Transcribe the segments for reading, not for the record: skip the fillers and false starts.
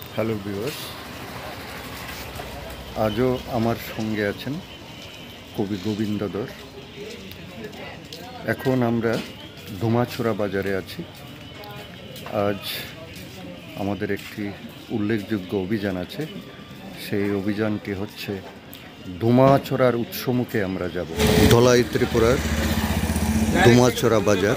Hello viewers, আজও আমার সঙ্গে আছেন কবি গোবিন্দ ধর। এখন আমরা ধুমাছড়া বাজারে আছি। আজ আমাদের একটি উল্লেখযোগ্য অভিযান আছে। সেই অভিযানটি হচ্ছে ধুমাছড়ার উৎসমুখে আমরা যাব। ধলাই ত্রিপুরার ধুমাছড়া বাজার।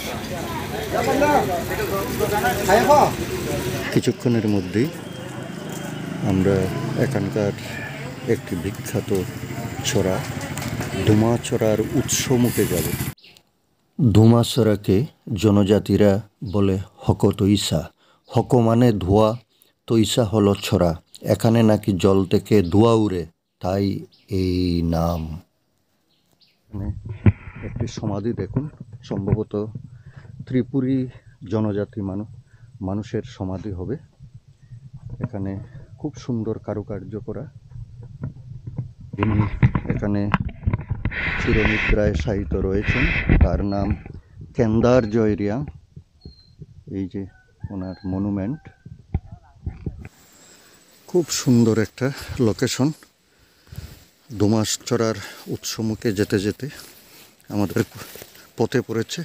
কিছুক্ষণের মধ্যেই আমরা এখানকার একটি বিখ্যাত ছড়া ধুমাছড়ার উৎসমুখে যাব। ধুমাছড়াকে জনজাতিরা বলে হক তৈসা। হক মানে ধোঁয়া, তৈসা হলো ছড়া। এখানে নাকি জল থেকে ধোঁয়া উড়ে, তাই এই নাম। একটি সমাধি দেখুন, সম্ভবত ত্রিপুরী জনজাতি মানুষের সমাধি হবে। এখানে খুব সুন্দর কারুকার্য করা। যিনি এখানে চিরনিদ্রায় শায়িত রয়েছেন তার নাম কেন্দার জয়রিয়া। এই যে ওনার মনুমেন্ট, খুব সুন্দর একটা লোকেশন। ধুমাছড়ার উৎসমুখে যেতে যেতে আমাদের পথে পড়েছে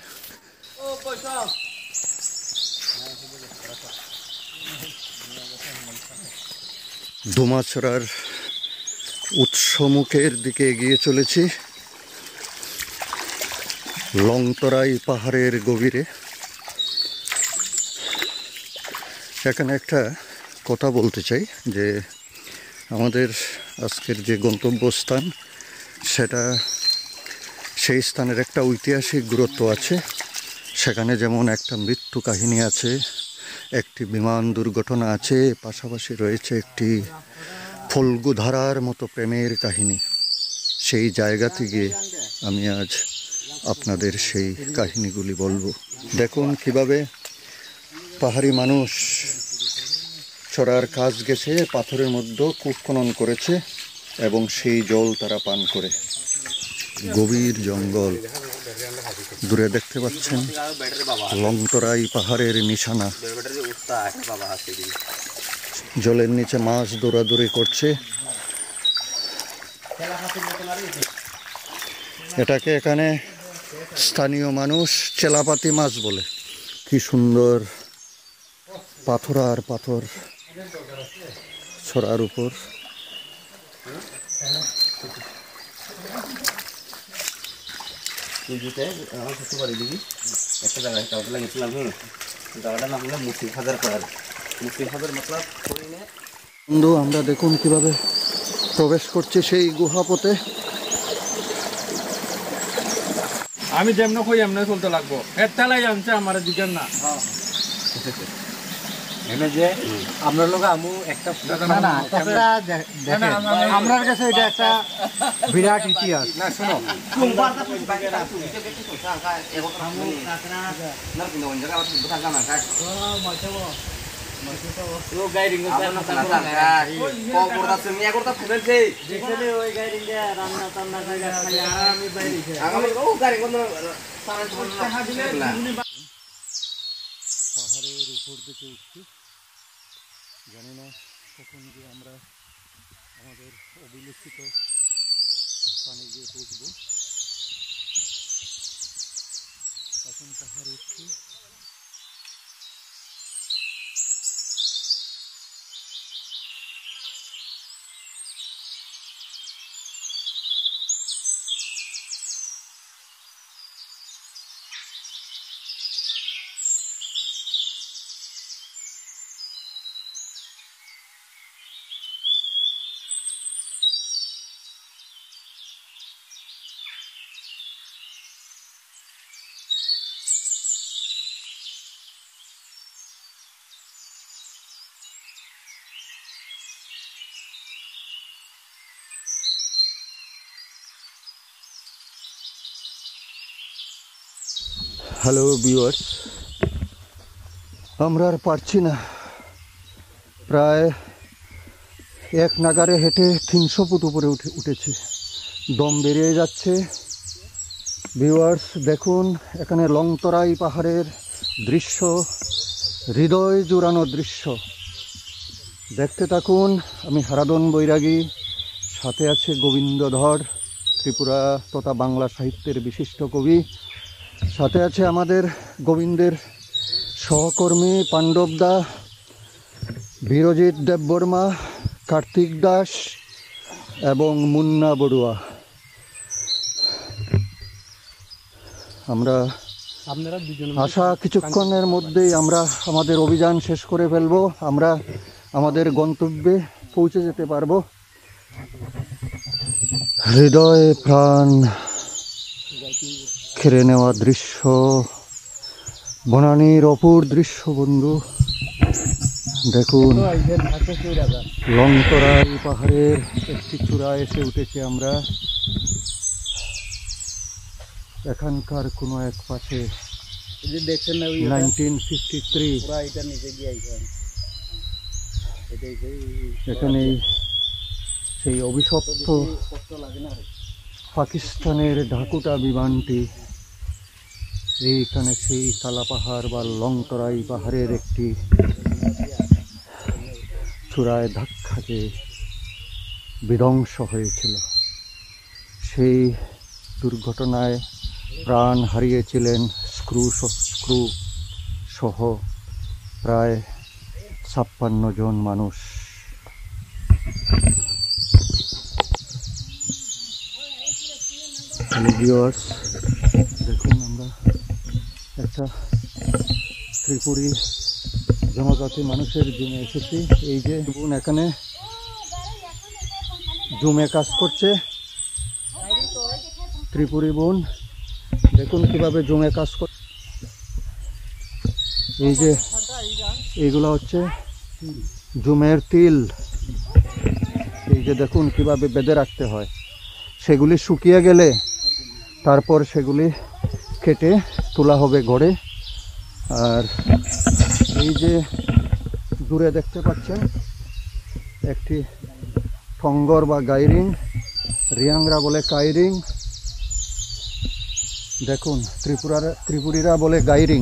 ধুমাছড়ার উৎসমুখের দিকে এগিয়ে চলেছি, লংতরাই পাহাড়ের গভীরে। এখানে একটা কথা বলতে চাই যে আমাদের আজকের যে গন্তব্যস্থান, সেই স্থানের একটা ঐতিহাসিক গুরুত্ব আছে। সেখানে যেমন একটা মৃত্যু কাহিনী আছে, একটি বিমান দুর্ঘটনা আছে, পাশাপাশি রয়েছে একটি ফল্গুধারার মতো প্রেমের কাহিনী। সেই জায়গা থেকে আমি আজ আপনাদের সেই কাহিনীগুলি বলবো। দেখুন কিভাবে পাহাড়ি মানুষ ছড়ার কাজ গেছে, পাথরের মধ্যে কূপ খনন করেছে এবং সেই জল তারা পান করে। গভীর জঙ্গল, দূরে দেখতে পাচ্ছেন লংতরাই পাহাড়ের নিশানা। জলের নিচে মাছ দৌড়াদৌড়ি করছে। এটাকে এখানে স্থানীয় মানুষ চেলাপাতি মাছ বলে। কি সুন্দর পাথর আর পাথর ছড়ার উপর। বন্ধু, আমরা দেখুন কিভাবে প্রবেশ করছে সেই গুহাপথে। আমি যেমন কই এমনি চলতে লাগবো। এটালাই আনছে আমার দিকের না। আমরা লোক আমু একটা আমার কাছে এটা একটা বিরাট ইতিহাস। না শোনো, পাহাড়ের উপর দিকে উঠছি। জানি না কখন গিয়ে আমরা আমাদের অবিলোচিত স্থানে গিয়ে পৌঁছব। এখন পাহাড়ে উঠছি। হ্যালো ভিউয়ার্স, আমরা আর পারছি না। প্রায় এক নাগারে হেঁটে 300 ফুট উপরে উঠেছি। দম বেরিয়ে যাচ্ছে। ভিউয়ার্স দেখুন, এখানে লংতরাই পাহাড়ের দৃশ্য, হৃদয় জুড়ানো দৃশ্য। দেখতে থাকুন। আমি হারাধন বৈরাগী, সাথে আছে গোবিন্দধর, ত্রিপুরা তথা বাংলা সাহিত্যের বিশিষ্ট কবি। সাথে আছে আমাদের গোবিন্দের সহকর্মী পাণ্ডবদা, বীরজিৎ দেববর্মা, কার্তিক দাস এবং মুন্না বড়ুয়া। আমরা আশা কিছুক্ষণের মধ্যেই আমরা আমাদের অভিযান শেষ করে ফেলবো, আমরা আমাদের গন্তব্যে পৌঁছে যেতে পারবো। হৃদয় প্রাণ কেড়ে নেওয়া দৃশ্য, বনানীর অপূর দৃশ্য বন্ধু। দেখুন, লংতরাই পাহাড়ের একটি চূড়ায় এসে উঠেছে আমরা। এখানকার কোনো এক পাশে 1953 এখানে সেই অভিশপ্ত পাকিস্তানের ঢাকুটা বিমানটি এইখানে সেই কালা পাহাড় বা লংতরাই পাহাড়ের একটি চূড়ায় ধাক্কা খেয়ে বিধ্বংস হয়েছিল। সেই দুর্ঘটনায় প্রাণ হারিয়েছিলেন স্ক্রু সহ প্রায় 56 জন মানুষ। দেখুন, আমরা একটা ত্রিপুরী জনজাতি মানুষের জুমে এসেছি। এই যে বোন এখানে জুমে কাজ করছে, ত্রিপুরী বোন, দেখুন কিভাবে জুমে কাজ করে। এই যে এইগুলো হচ্ছে জুমের তিল। এই যে দেখুন কিভাবে বেঁধে রাখতে হয়, সেগুলি শুকিয়ে গেলে তারপর সেগুলি কেটে তোলা হবে ঘরে। আর এই যে দূরে দেখতে পাচ্ছেন একটি ঠঙ্গর বা গাইরিং, রিয়াংরা বলে কাইরিং, দেখুন ত্রিপুরীরা বলে গাইরিং।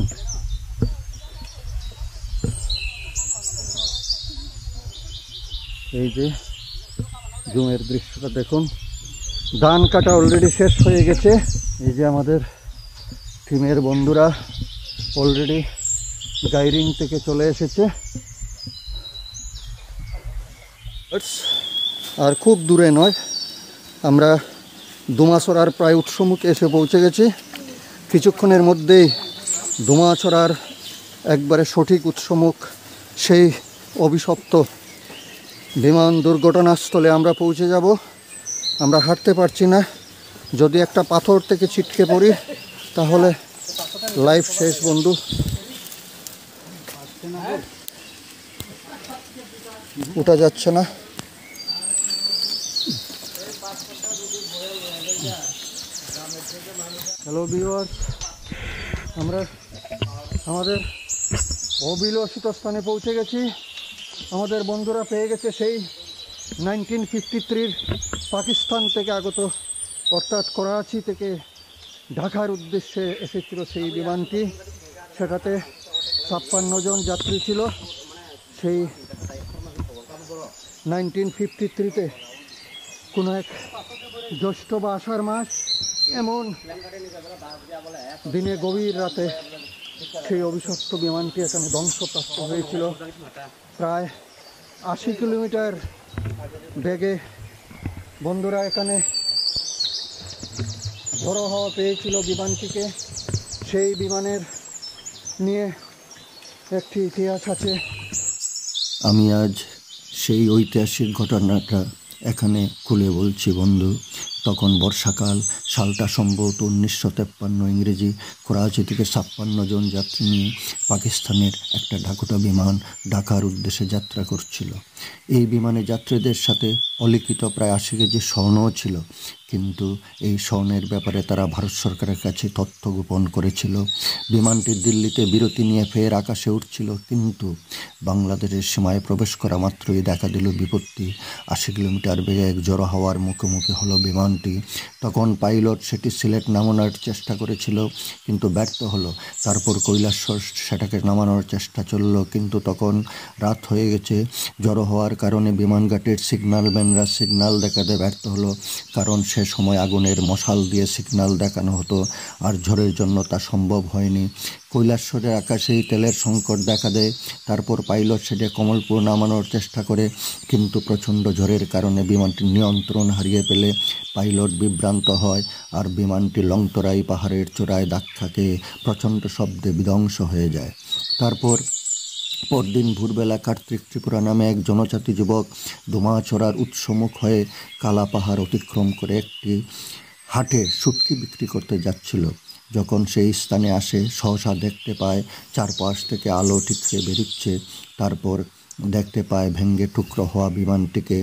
এই যে জুমের দৃশ্যটা দেখুন। ধান কাটা অলরেডি শেষ হয়ে গেছে। এই যে আমাদের টিমের বন্ধুরা অলরেডি গাইরিং থেকে চলে এসেছে। আর খুব দূরে নয়, আমরা দুমাছড়ার প্রায় উৎসমুখে এসে পৌঁছে গেছি। কিছুক্ষণের মধ্যেই দুমাছড়ার একবারে সঠিক উৎসমুখ সেই অভিশপ্ত বিমান দুর্ঘটনাস্থলে আমরা পৌঁছে যাব। আমরা হাঁটতে পারছি না, যদি একটা পাথর থেকে ছিটকে পড়ি তাহলে লাইফ শেষ বন্ধু। উঠা যাচ্ছে না। হ্যালো ভিউয়ার্স, আমরা আমাদের অবিলসিত স্থানে পৌঁছে গেছি। আমাদের বন্ধুরা পেয়ে গেছে সেই 1953 পাকিস্তান থেকে আগত, অর্থাৎ করাচি থেকে ঢাকার উদ্দেশ্যে এসেছিল সেই বিমানটি। সেটাতে 56 জন যাত্রী ছিল। সেই 1953-তে কোনো এক জ্যৈষ্ঠ বা আষাঢ় মাস এমন দিনে গভীর রাতে সেই অভিশপ্ত বিমানটি এখানে ধ্বংসপ্রাপ্ত হয়েছিল। প্রায় 80 কিলোমিটার বেগে বন্ধুরা এখানে ঝড়ো হাওয়া পেয়েছিল বিমানটিকে। সেই বিমানের নিয়ে একটি ইতিহাস আছে। আমি আজ সেই ঐতিহাসিক ঘটনাটা এখানে খুলে বলছি বন্ধু। তখন বর্ষাকাল, সালটা সম্ভবত 1953 ইংরেজি। করাচি থেকে 56 জন যাত্রী নিয়ে পাকিস্তানের একটা ঢাকুটা বিমান ঢাকার উদ্দেশ্যে যাত্রা করছিল। এই বিমানে যাত্রীদের সাথে অলিখিত প্রায় 80 কেজি স্বর্ণও ছিল, কিন্তু এই স্বর্ণের ব্যাপারে তারা ভারত সরকারের কাছে তথ্য গোপন করেছিল। বিমানটি দিল্লিতে বিরতি নিয়ে ফের আকাশে উঠছিল, কিন্তু বাংলাদেশের সীমায় প্রবেশ করা মাত্রই দেখা দিল বিপত্তি। 80 কিলোমিটার বেগে এক জড়ো হাওয়ার মুখোমুখি হলো বিমান। বিমানটি। তখন পাইলট সেটি সিলেট নামানোর চেষ্টা করেছিল, কিন্তু ব্যর্থ হলো। তারপর কৈলাসহর সেটাকে নামানোর চেষ্টা চলল, কিন্তু তখন রাত হয়ে গেছে। জড়ো হওয়ার কারণে বিমানঘাটের সিগন্যালম্যানরা সিগন্যাল দেখাতে ব্যর্থ হলো, কারণ সে সময় আগুনের মশাল দিয়ে সিগন্যাল দেখানো হতো, আর ঝড়ের জন্য তা সম্ভব হয়নি। কৈলাসহরের আকাশেই তেলের সংকট দেখা দেয়। তারপর পাইলট সেটা কমলপুর নামানোর চেষ্টা করে, কিন্তু প্রচণ্ড ঝড়ের কারণে বিমানটি নিয়ন্ত্রণ হারিয়ে ফেলে। পাইলট বিভ্রান্ত হয়, আর বিমানটি লংতরাই পাহাড়ের চূড়ায় ধাক্কা খেয়ে প্রচণ্ড শব্দে বিধ্বংস হয়ে যায়। তারপর পরদিন ভোরবেলা কার্তিক ত্রিপুরা নামে এক জনজাতি যুবক ধুমাছড়ার উৎসমুখ হয়ে কালা পাহাড় অতিক্রম করে একটি হাটে শুটকি বিক্রি করতে যাচ্ছিল। যখন সেই স্থানে আসে, সহসা দেখতে পায় চারপাশ থেকে আলো ঠিকরে বেরিচ্ছে। তারপর দেখতে পায় ভেঙ্গে টুকরো হওয়া বিমানটিকে,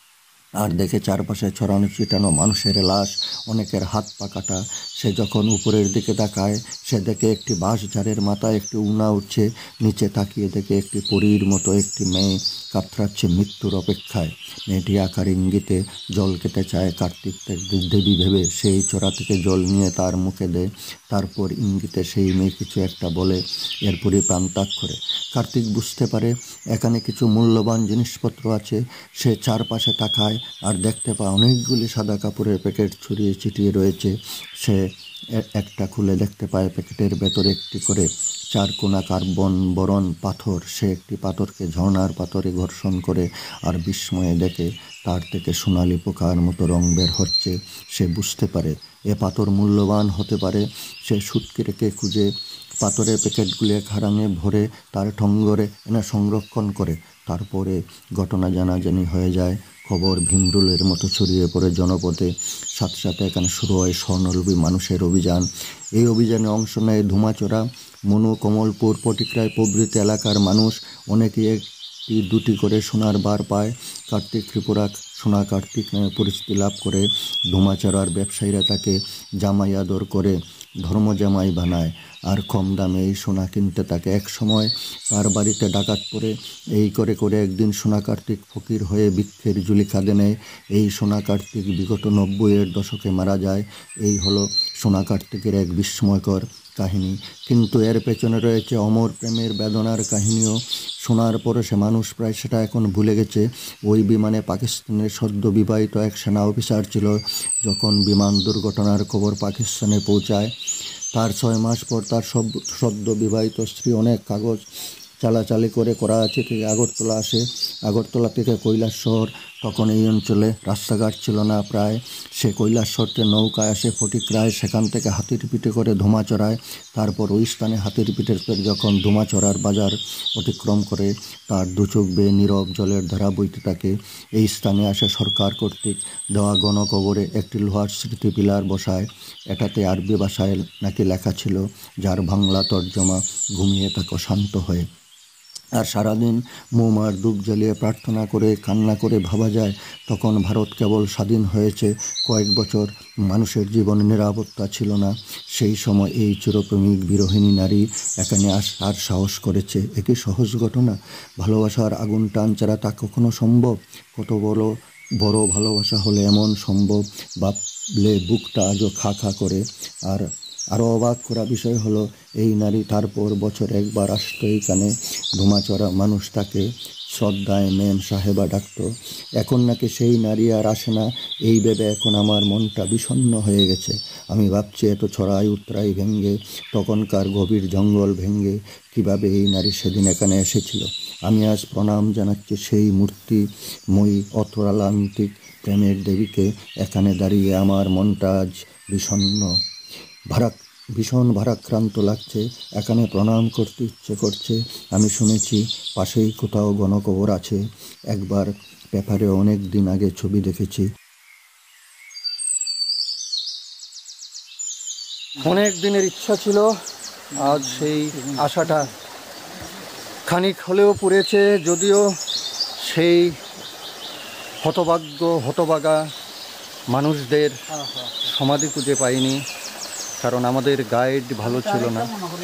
আর দেখে চারপাশে ছড়ানো ছিটানো মানুষের লাশ, অনেকের হাত পা কাটা। সে যখন উপরের দিকে তাকায়, সে দেখে একটি বাঁশঝাড়ের মাথায় একটি উনা উঠছে। নিচে তাকিয়ে দেখে একটি পরীর মতো একটি মেয়ে কাতরাচ্ছে মৃত্যুর অপেক্ষায়। মেয়েটি আকার ইঙ্গিতে জল খেতে চায়। কার্তিক দেবী ভেবে সেই চোরা থেকে জল নিয়ে তার মুখে দেয়। তারপর ইঙ্গিতে সেই মেয়ে কিছু একটা বলে, এরপরই প্রাণ ত্যাগ করে। কার্তিক বুঝতে পারে এখানে কিছু মূল্যবান জিনিসপত্র আছে। সে চারপাশে তাকায় আর দেখতে পায় অনেকগুলি সাদা কাপড়ের প্যাকেট ছড়িয়ে ছিটিয়ে রয়েছে। সে একটা খুলে দেখতে পায় প্যাকেটের ভেতরে একটি করে চারকোনা কার্বন বরণ পাথর। সে একটি পাথরকে ঝর্ণার পাথরে ঘর্ষণ করে, আর বিস্ময়ে দেখে তার থেকে সোনালি পোকার মতো রং বের হচ্ছে। সে বুঝতে পারে এ পাথর মূল্যবান হতে পারে। সে সুটকি রেখে খুঁজে পাথরের প্যাকেটগুলি খাড়াঙে ভরে তার ঠঙ্গরে এনে সংরক্ষণ করে। তারপরে ঘটনা জানাজানি হয়ে যায়। খবর ভীমরুলের মতো ছড়িয়ে পড়ে জনপদে। সাথে সাথে এখানে শুরু হয় স্বর্ণলোভী মানুষের অভিযান। এই অভিযানে অংশ নেয় ধুমাচড়া, মনু, কমলপুর, পটিকরাই প্রভৃতি এলাকার মানুষ। অনেকেই একটি দুটি করে সোনার বার পায়। কার্তিক ত্রিপুরা সোনা কার্তিক নামে পরিচিতি লাভ করে। ধুমাচড়ার ব্যবসায়ীরা তাকে জামাই আদর করে ধর্ম জামাই বানায়, আর কম দামে এই সোনা কিনতে থাকে। এক সময় তার বাড়িতে ডাকাত পড়ে। এই করে করে একদিন সোনা কার্তিক ফকির হয়ে ভিক্ষের ঝুলি কাঁধে নেয়। এই সোনা কার্তিক বিগত 90-এর দশকে মারা যায়। এই হলো সোনা কার্তিকের এক বিস্ময়কর কাহিনী। কিন্তু এর পেছনে রয়েছে অমর প্রেমের বেদনার কাহিনীও। শোনার পরে সে মানুষ প্রায় সেটা এখন ভুলে গেছে। ওই বিমানে পাকিস্তানের সদ্য বিবাহিত এক সেনা অফিসার ছিল। যখন বিমান দুর্ঘটনার খবর পাকিস্তানে পৌঁছায়, তার 6 মাস পর তার সদ্য বিবাহিত স্ত্রী অনেক কাগজ চালাচালি করে করাচি থেকে আগরতলা আসে। আগরতলা থেকে কৈলাসহর। তখন এই অঞ্চলে রাস্তাঘাট ছিল না প্রায়। সে কৈলাসহর থেকে নৌকায় আসে ফটিকরায়, সেখান থেকে হাতির পিঠে করে ধুমাচড়ায়। তারপর ওই স্থানে হাতির পিঠের পর যখন ধুমাচড়ার বাজার অতিক্রম করে, তার দুচোখ বেয়ে নীরব জলের ধারা বইতে থাকে। এই স্থানে আসে সরকার কর্তৃক দেওয়া গণকবরে একটি লোহার স্মৃতি পিলার বসায়। এটাতে আরবি ভাষায় নাকি লেখা ছিল, যার বাংলা তর্জমা ঘুমিয়ে থাকো শান্ত হয়ে। আর সারাদিন মোমার ধূপ জ্বালিয়ে প্রার্থনা করে কান্না করে ভাবা যায়, তখন ভারত কেবল স্বাধীন হয়েছে কয়েক বছর, মানুষের জীবনে নিরাপত্তা ছিল না। সেই সময় এই চিরপ্রেমিক বিরোহিণী নারী এখানে আসার সাহস করেছে। একই সহজ ঘটনা। ভালোবাসার আগুন টান ছাড়া তা কখনো সম্ভব? কত বড় ভালোবাসা হলে এমন সম্ভব? ভাবলে বুকটা আজও খা খা করে। আর আরও অবাক করা বিষয় হলো, এই নারী তারপর বছর একবার আসতো এইখানে। ধুমাচড়া মানুষ তাকে শ্রদ্ধায় মেম সাহেবা ডাকত। এখন নাকি সেই নারী আর আসে না। এই ভেবে এখন আমার মনটা বিষণ্ণ হয়ে গেছে। আমি ভাবছি এত ছড়াই উতরাই ভেঙ্গে, তখনকার গভীর জঙ্গল ভেঙ্গে কিভাবে এই নারী সেদিন এখানে এসেছিল। আমি আজ প্রণাম জানাচ্ছি সেই মূর্তিময়ী অতলান্তিক প্রেমের দেবীকে। এখানে দাঁড়িয়ে আমার মনটা আজ ভীষণ ভারাক্রান্ত লাগছে। এখানে প্রণাম করতে ইচ্ছে করছে। আমি শুনেছি পাশেই কোথাও গণকবর আছে। একবার পেপারে অনেক দিন আগে ছবি দেখেছি। অনেক দিনের ইচ্ছা ছিল, আজ সেই আশাটা খানিক হলেও পুড়েছে। যদিও সেই হতভাগা মানুষদের সমাধি খুঁজে পাইনি, কারণ আমাদের গাইড ভালো ছিল না।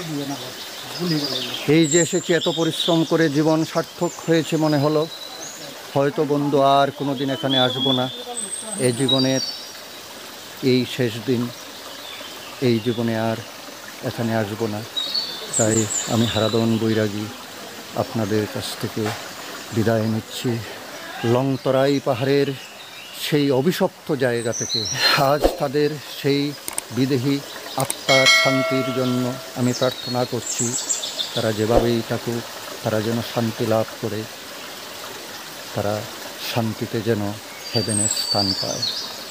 এই যে এসেছি এত পরিশ্রম করে, জীবন সার্থক হয়েছে মনে হলো। হয়তো বন্ধু আর কোনো দিন এখানে আসবো না। এই জীবনের এই শেষ দিন, এই জীবনে আর এখানে আসব না। তাই আমি হারাধন বৈরাগী আপনাদের কাছ থেকে বিদায় নিচ্ছি লংতরাই পাহাড়ের সেই অভিশপ্ত জায়গা থেকে। আজ তাদের সেই বিদেহী আত্মার শান্তির জন্য আমি প্রার্থনা করছি, তারা যেভাবেই থাকুক তারা যেন শান্তি লাভ করে, তারা শান্তিতে যেন হেভেনে স্থান পায়।